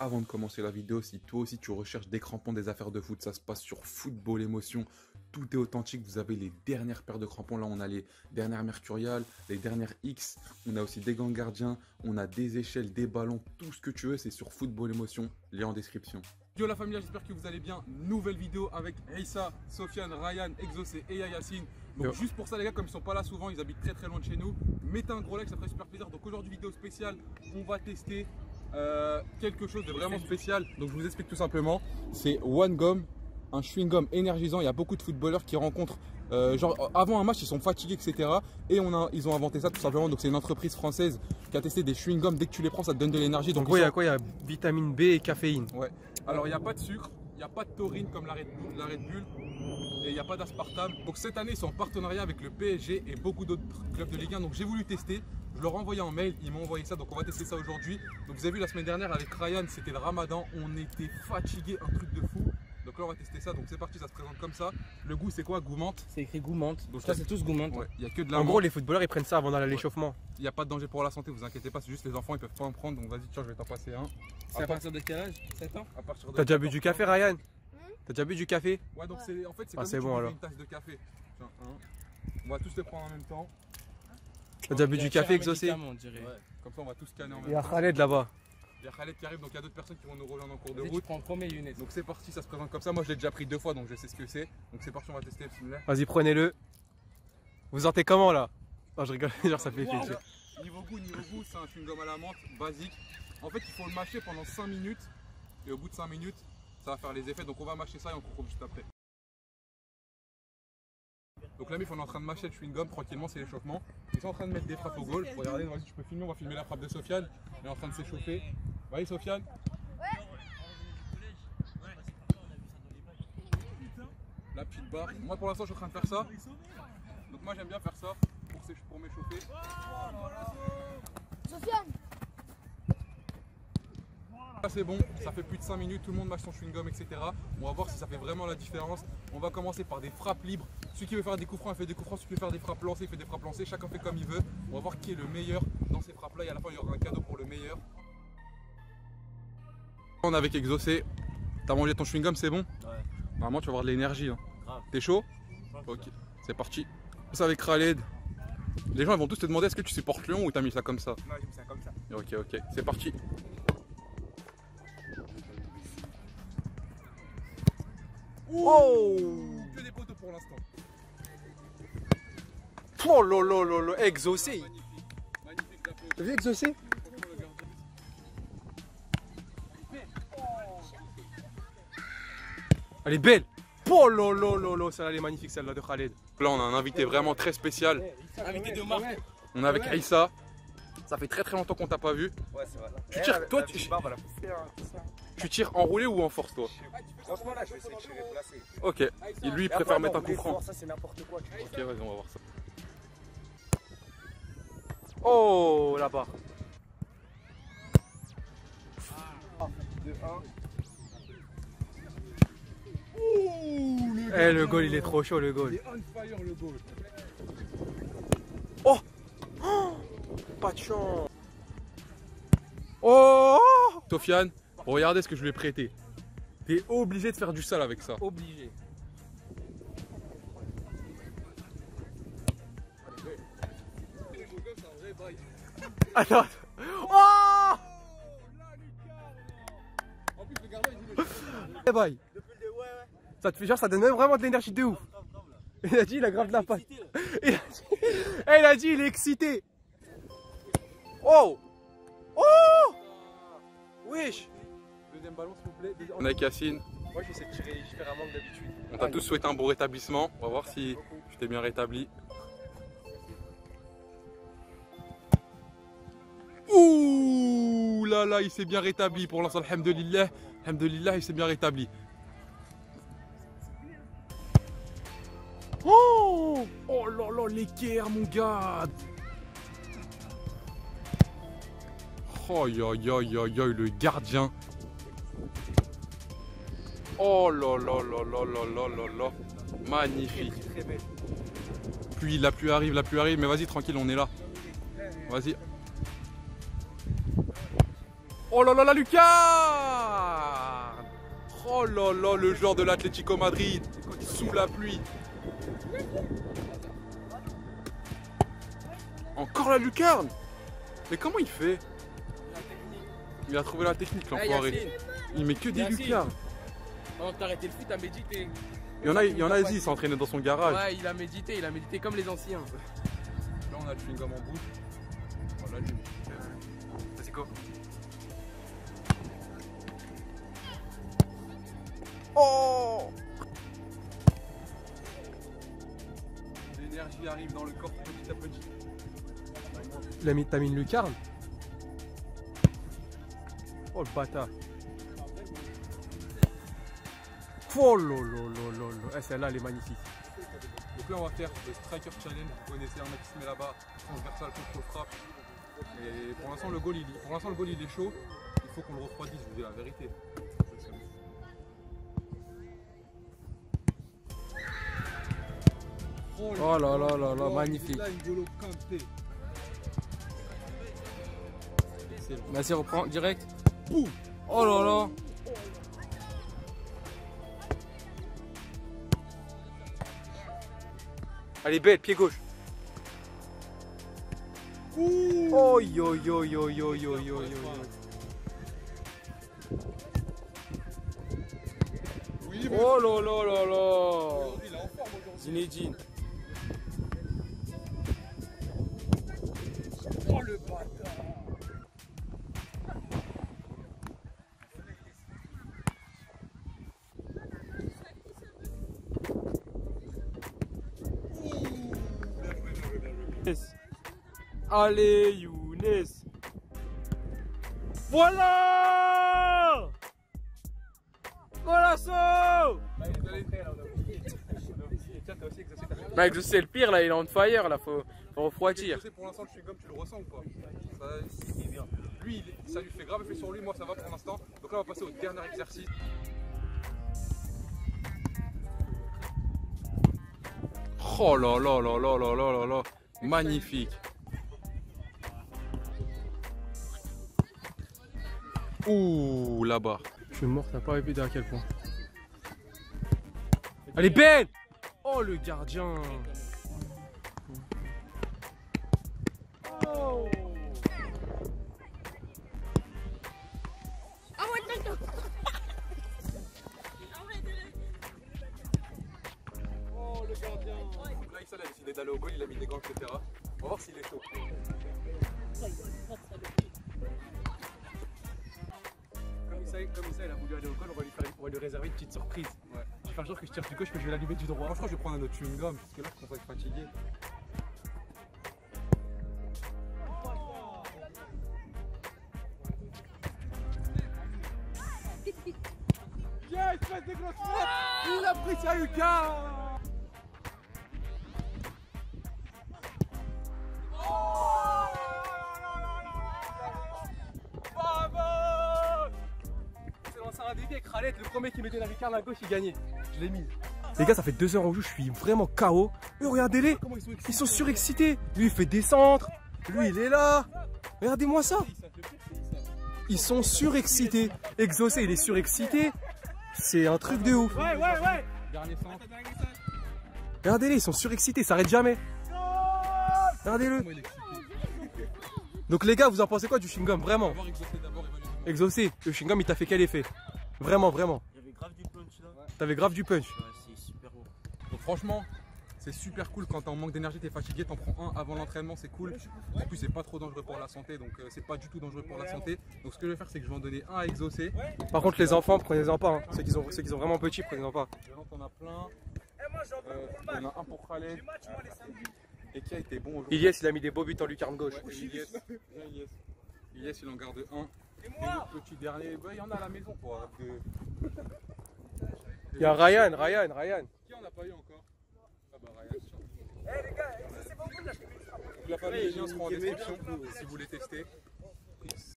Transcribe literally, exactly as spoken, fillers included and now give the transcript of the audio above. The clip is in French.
avant de commencer la vidéo, si toi aussi tu recherches des crampons, des affaires de foot, ça se passe sur Football Émotion. Tout est authentique, vous avez les dernières paires de crampons. Là, on a les dernières Mercurial, les dernières X. On a aussi des gants gardiens, on a des échelles, des ballons, tout ce que tu veux, c'est sur Football Émotion. Lien en description. Yo la famille, j'espère que vous allez bien. Nouvelle vidéo avec Aïssa, Sofiane, Ryan, Exaucé et Yacine. Donc Yo. Juste pour ça les gars, comme ils sont pas là souvent, ils habitent très très loin de chez nous. Mettez un gros like, ça ferait super plaisir. Donc aujourd'hui vidéo spéciale, on va tester euh, quelque chose de vraiment spécial. Donc je vous explique tout simplement. C'est One Gum, un chewing gum énergisant. Il y a beaucoup de footballeurs qui rencontrent euh, genre avant un match ils sont fatigués, et cetera. Et on a, ils ont inventé ça tout simplement. Donc c'est une entreprise française qui a testé des chewing gums. Dès que tu les prends, ça te donne de l'énergie. Donc il y a quoi? Il y a vitamine B et caféine. Ouais. Alors il n'y a pas de sucre, il n'y a pas de taurine comme la Red Bull, la Red Bull et il n'y a pas d'aspartame. Donc cette année ils sont en partenariat avec le P S G et beaucoup d'autres clubs de Ligue un. Donc j'ai voulu tester, je leur ai envoyé en mail, ils m'ont envoyé ça, donc on va tester ça aujourd'hui. Donc vous avez vu la semaine dernière avec Ryan, c'était le Ramadan, on était fatigués, un truc de fou. Donc là on va tester ça, donc c'est parti, ça se présente comme ça. Le goût c'est quoi? Goût menthe. C'est écrit goût menthe. Donc ça c'est tous goût menthe. Ouais, il y a que de la En menthe. gros les footballeurs ils prennent ça avant d'aller à l'échauffement. Ouais. Il n'y a pas de danger pour la santé, vous inquiétez pas, c'est juste les enfants ils peuvent pas en prendre. Donc vas-y tiens, je vais t'en passer un. C'est à partir de quel âge? sept ans? À partir de T'as déjà bu du café Ryan? T'as déjà bu du café? Ouais, donc c'est en fait c'est ah, comme si bon, tu alors. une tasse de café. Tiens, un. On va tous les prendre en même temps. T'as déjà bu du café Exaucé? Ouais. Comme ça on va tous scanner en même temps. Il y a Khaled là-bas. Il y a Khaled qui arrive, donc il y a d'autres personnes qui vont nous rejoindre en cours de route. route. Tu prends le premier Younes. Donc c'est parti, ça se présente comme ça. Moi je l'ai déjà pris deux fois donc je sais ce que c'est. Donc c'est parti, on va tester. Vas-y, prenez-le. Vous sentez comment là? Non, je rigole, genre ça fait effet. Niveau goût, niveau goût, c'est un chewing-gum à la menthe basique. En fait, il faut le mâcher pendant cinq minutes. Et au bout de cinq minutes, ça va faire les effets. Donc on va mâcher ça et on coupe juste après. Donc là, on est en train de mâcher le chewing-gum tranquillement, c'est l'échauffement. Ils sont en train de mettre des frappes au goal. Regardez, vas-y, tu peux filmer, on va filmer la frappe de Sofiane. Elle est en train de s'échauffer. Vas-y, Sofiane. La petite barre. Moi, pour l'instant, je suis en train de faire ça. Donc moi, j'aime bien faire ça pour, pour m'échauffer. Sofiane. Là c'est bon, ça fait plus de cinq minutes, tout le monde mâche son chewing-gum, et cetera. On va voir si ça fait vraiment la différence. On va commencer par des frappes libres. Celui qui veut faire des coups francs, il fait des coups francs. Celui qui veut faire des frappes lancées, il fait des frappes lancées. Chacun fait comme il veut. On va voir qui est le meilleur dans ces frappes-là. Et à la fin, il y aura un cadeau pour le meilleur. On est avec Exaucé. T'as mangé ton chewing-gum, c'est bon? Ouais. Normalement, tu vas avoir de l'énergie. Hein. Grave. T'es chaud? Ok, c'est parti. C'est avec Khaled. Les gens ils vont tous te demander est-ce que tu supportes Lyon ou t'as mis ça comme ça? Non, j'ai mis ça comme ça. Ok, ok, c'est parti. Oh! Que des poteaux pour l'instant. Oh lolo lolo, Exaucé! Magnifique, magnifique la T'as vu Exaucé? Elle est belle! Oh lolo lolo, celle-là elle est magnifique, celle-là de Khaled. Là on a un invité vraiment très spécial. Invité de marque. On est avec Aïssa. Ça fait très très longtemps qu'on t'a pas vu. Ouais, c'est vrai. Tu tires, toi, tu, tu tires enroulé ou en force toi? Franchement, là, je vais essayer de tirer placé. Ok. Et lui il préfère mettre un coup franc. Ça, c'est n'importe quoi. Ok, vas-y, on va voir ça. Oh là-bas. deux un. Eh le goal il est trop chaud le goal. Il est on fire le goal. Oh, oh, pas de chance. Oh, Sofiane, regardez ce que je lui ai prêté. T'es obligé de faire du sale avec ça. Obligé. attends. Oh, En plus le gardien il dit eh bye. Ça te fait genre ça donne même vraiment de l'énergie de ouf. Il a dit il a grave de la patte. Il a dit, eh, il a dit il est excité. Oh, oh, wesh. deuxième ballon s'il vous plaît. Deuxième... On est avec Yacine. Moi, je vais essayer de tirer différemment que d'habitude. On t'a tous souhaité un bon rétablissement. On va voir si tu t'es bien rétabli. Ouh là là, il s'est bien rétabli pour l'instant. Alhamdulillah. Alhamdulillah, il s'est bien rétabli. Oh, oh là là, l'équerre, mon gars. Oh aïe aïe aïe aïe aïe, le gardien. Oh là là là là là là là là. Magnifique. Très, très belle. Pluie, la pluie arrive, la pluie arrive, mais vas-y tranquille, on est là. Vas-y. Oh là là là, Lucas! Oh là là, le joueur de l'Atlético Madrid, sous la pluie. Encore la lucarne. Mais comment il fait? Il a trouvé la technique, l'enfoiré. Il met que des Yacine. lucarnes. Avant de t'arrêter le foot, t'as médité. Il y en a, il y en a, il s'entraînait dans son garage. Ouais, il a médité, il a médité comme les anciens. Là, on a le chewing-gum en bouche. Voilà, lui. Vas-y, go. Oh! L'énergie arrive dans le corps petit à petit. Il a mis, t'as mis une lucarne? Oh le bâtard. Oh lolo lolo lolo. Eh, celle-là elle est magnifique. Donc là, on va faire le striker challenge. Vous connaissez un mec qui se met là-bas, transversal contre frappe. Et pour l'instant, le goal, il, pour l'instant, le goal, il est chaud. Il faut qu'on le refroidisse, je vous dis la vérité. Oh là là là là, magnifique. Vas-y, reprends direct. Boum. Oh là là. Elle est belle, pied gauche. Oh yo yo yo yo yo yo yo. Oh là là là là. Zinedine. Oh le bâtard. Allez Younes. Voilà. Golasso. Bah exaucer le pire là, il est on fire là, faut, faut refroidir. Pour l'instant, le chewing-gum, tu le ressens ou pas? Ça, c'est bien. Lui, il- ça lui fait grave effet sur lui, moi ça va pour l'instant. Donc là, on va passer au dernier exercice. Oh là là là là là là là là. Magnifique. Ouh, là-bas. Je suis mort, t'as pas répété à quel point. Elle est belle. Oh le gardien. Oh. Oh, le gardien. Donc là, Issa a décidé d'aller au goal, il a mis des gants, et cetera. On va voir s'il est chaud. Comme ça, comme ça, il a voulu aller au goal, on va lui, faire, on va lui réserver une petite surprise. Ouais. Je vais faire genre que je tire du gauche, mais je vais l'allumer du droit. Moi, je crois que je vais prendre un autre chewing-gum, parce que là, je commence à être fatigué. Yes, passe des grosses frappes. Il a pris ça Lucas. C'est lancé un débit avec Ralette, le premier qui mettait la lucarne à gauche, il gagnait. Je l'ai mis. Les gars, ça fait deux heures en jeu, je suis vraiment K O. Et regardez-les, ils sont surexcités. Lui, il fait des centres. Lui, il est là. Regardez-moi ça. Ils sont surexcités. Exaucé, il est surexcité. C'est un truc de ouf. Ouais, ouais, ouais. Dernier centre. Regardez-les, ils sont surexcités, ça arrête jamais. Regardez-le. Donc les gars, vous en pensez quoi du chewing-gum? Vraiment. D'abord, exaucer, d'abord, il va lui demander. Exaucé, le chewing-gum, il t'a fait quel effet? Vraiment, vraiment. Il y avait grave du punch là. Ouais, T'avais grave du punch. c'est super beau. Donc franchement, c'est super cool quand t'es en manque d'énergie, t'es fatigué, t'en prends un avant l'entraînement, c'est cool. En plus, c'est pas trop dangereux pour la santé, donc euh, c'est pas du tout dangereux pour la santé. Donc ce que je vais faire, c'est que je vais en donner un à exaucer. Par contre, les enfants, prenez-en pas. Hein. Ceux qui sont, ceux qui sont vraiment petits, prenez-en pas. Devant, t'en as plein. Euh, Il y en a un pour Khaled. Et qui a été bon aujourd'hui. Ilyes, il a mis des beaux buts en lucarne gauche. Ouais, et Ilyes, viens, Ilyes. Ilyes, il en garde un. Et le petit dernier, bah, il y en a à la maison quoi. De... Il y a Ryan, Ryan, Ryan. Qui en a pas eu encore? Ah bah Ryan, tiens. Eh les gars, c'est pas bon là. La famille des liens seront en description si vous voulez tester.